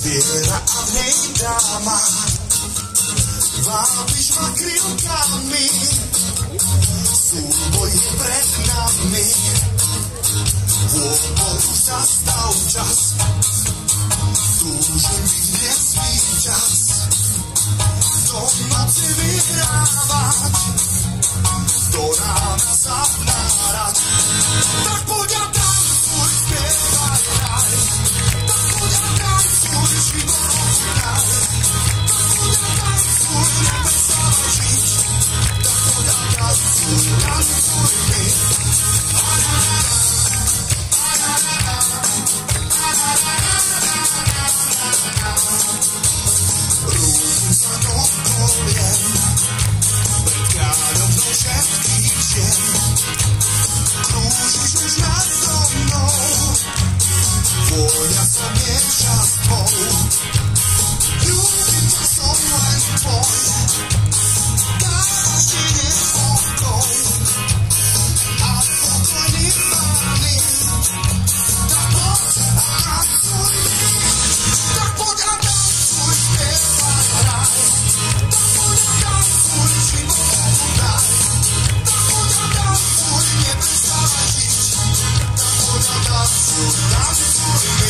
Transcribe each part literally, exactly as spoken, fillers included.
zbiera a v nej dáma. Vábiš ma krivkami, súboj je pred nami. Vôbol zastav čas, túžim byť dnes víťaz. Do noci vyhrávať, do rána zapnárať. Tak poď a tancuj, spievaj, hraj. Tak poď a tancuj, život hraj. Tak poď a tancuj, neprestávaj žiť. Tak poď a tancuj, tancuj mi. Rúdim sa do kolien, pred kráľovnou všetkých žien. Krúžiš už nado mnou, vôľa sa mieša s tvou. Ľúbim ťa, som len tvoj, dáš ti nepokoj a pokojný pány. Tak poď a tancuj mi, tak poď a tancuj, spievaj, hraj. Tak poď a tancuj, život daj. Tak poď a tancuj, neprestávaj žiť. Tak poď a tancuj, tancuj mi.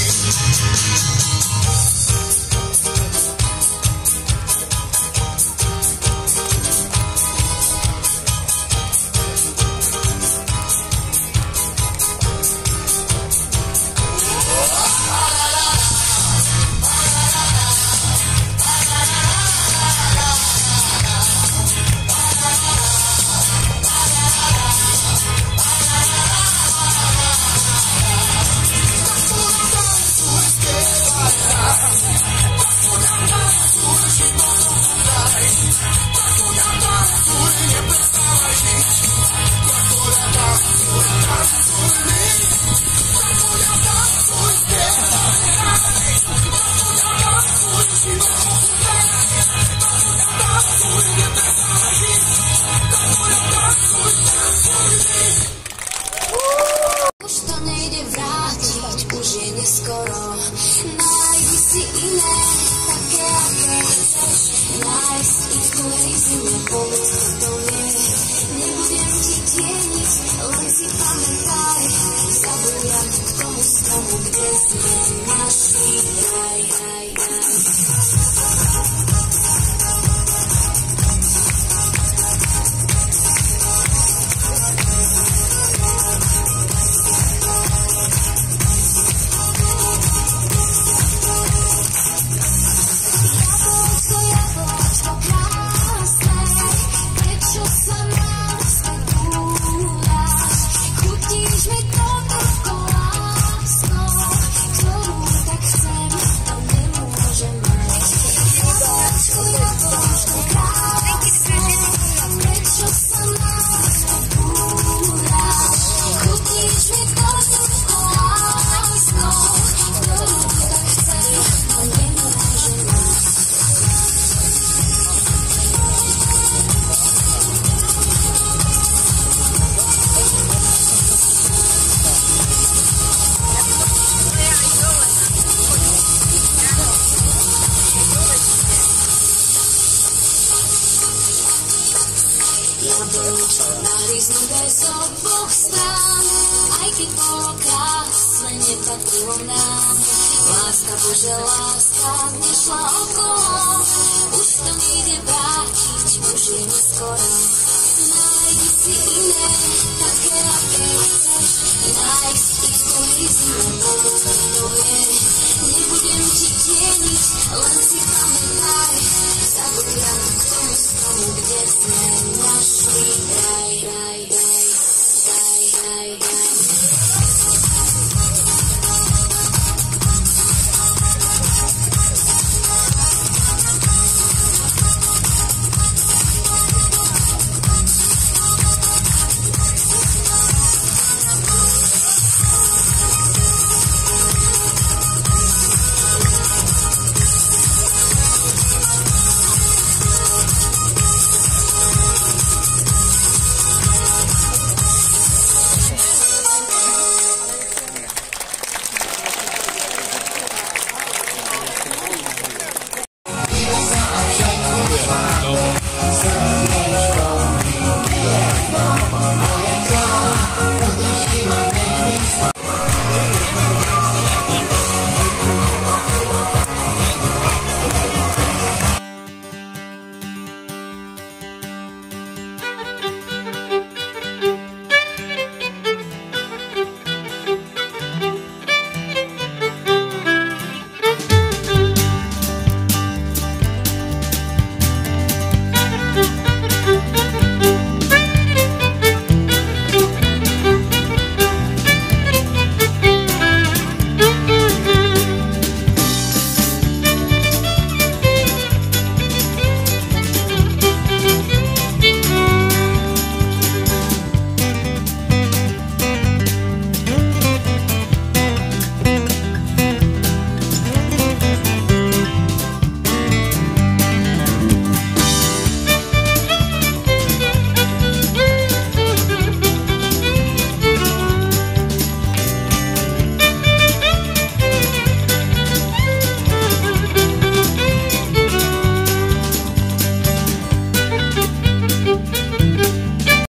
Nice, it's so easy,